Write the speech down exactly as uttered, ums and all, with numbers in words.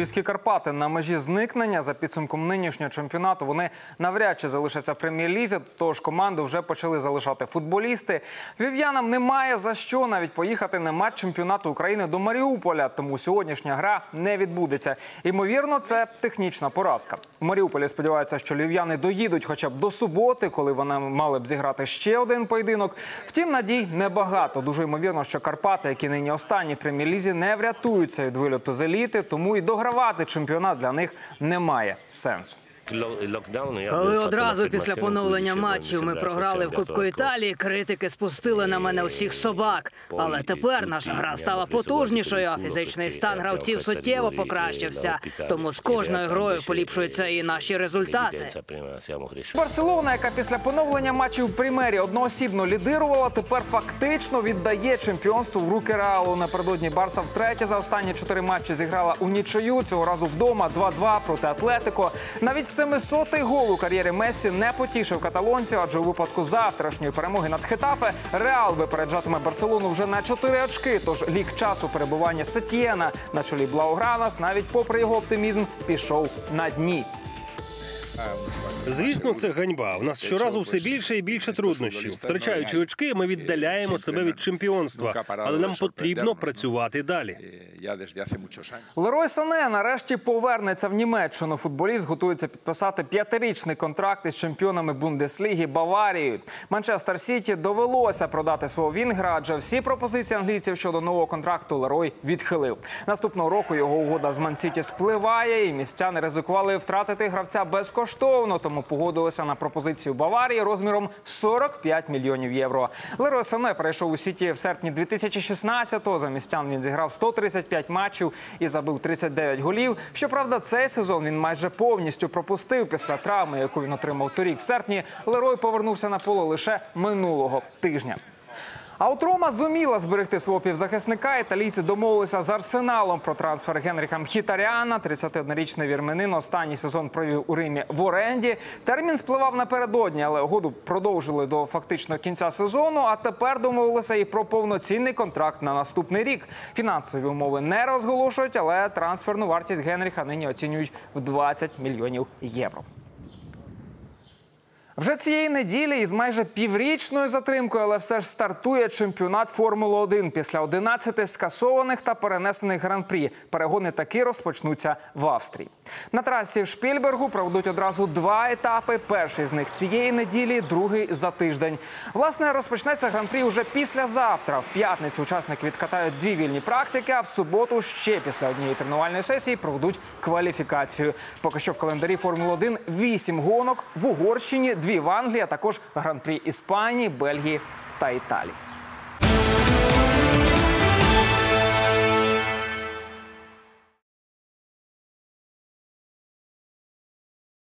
Львівські Карпати на межі зникнення. За підсумком нинішнього чемпіонату вони навряд чи залишаться в прем'єр-лізі, тож команду вже почали залишати футболісти. Львів'янам немає за що навіть поїхати на матч чемпіонату України до Маріуполя, тому сьогоднішня гра не відбудеться. Ймовірно, це технічна поразка. У Маріуполі сподіваються, що львів'яни доїдуть хоча б до суботи, коли вони мали б зіграти ще один поєдинок. Втім, надій небагато. Дуже ймовірно, що Карпати, які нині останні в прем'єр-лізі, не врятуються від вильоту з еліти, тому і догравати чемпіонат для них немає сенсу. Коли одразу після поновлення матчів ми програли в Кубку Італії, критики спустили на мене усіх собак. Але тепер наша гра стала потужнішою, а фізичний стан гравців суттєво покращився. Тому з кожною грою поліпшуються і наші результати. Барселона, яка після поновлення матчів в Примері одноосібно лідирувала, тепер фактично віддає чемпіонство в руки Реалу. Напередодні Барса втретє за останні чотири матчі зіграла у нічию, цього разу вдома два-два проти Атлетико. Навіть семисотий гол у кар'єрі Мессі не потішив каталонців, адже у випадку завтрашньої перемоги над Хетафе Реал випереджатиме Барселону вже на чотири очки, тож лік часу перебування Сетьєна на чолі Блаугранас, навіть попри його оптимізм, пішов на дні. Звісно, це ганьба. У нас щоразу все більше і більше труднощів. Втрачаючи очки, ми віддаляємо себе від чемпіонства. Але нам потрібно працювати далі. Лерой Сане нарешті повернеться в Німеччину. Футболіст готується підписати п'ятирічний контракт із чемпіонами Бундесліги Баварією. Манчестер Сіті довелося продати свого вінгера, адже всі пропозиції англійців щодо нового контракту Лерой відхилив. Наступного року його угода з Ман-Сіті спливає, і містяни ризикували втратити гравця безкоштовно, тому погодилися на пропозицію Баварії розміром сорок п'ять мільйонів євро. Лерой Сане перейшов у Сіті в серпні дві тисячі шістнадцятого. За містян він зіграв сто тридцять п'ять матчів і забив тридцять дев'ять голів. Щоправда, цей сезон він майже повністю пропустив після травми, яку він отримав торік в серпні. Лерой повернувся на поле лише минулого тижня. А от Рома зуміла зберегти свого півзахисника. Італійці домовилися з Арсеналом про трансфер Генріха Мхітаряна. тридцятиоднорічний вірменин останній сезон провів у Римі в оренді. Термін спливав напередодні, але угоду продовжили до фактично кінця сезону. А тепер домовилися і про повноцінний контракт на наступний рік. Фінансові умови не розголошують, але трансферну вартість Генріха нині оцінюють в двадцять мільйонів євро. Вже цієї неділі із майже піврічною затримкою, але все ж стартує чемпіонат Формули один. Після одинадцяти скасованих та перенесених гран-прі перегони таки розпочнуться в Австрії. На трасі в Шпільбергу проведуть одразу два етапи. Перший з них цієї неділі, другий за тиждень. Власне, розпочнеться гран-прі уже післязавтра. В п'ятницю учасники відкатають дві вільні практики, а в суботу ще після однієї тренувальної сесії проведуть кваліфікацію. Поки що в календарі Формули один вісім гонок в Угорщині, дві в Англії, а також гран-прі Іспанії, Бельгії та Італії.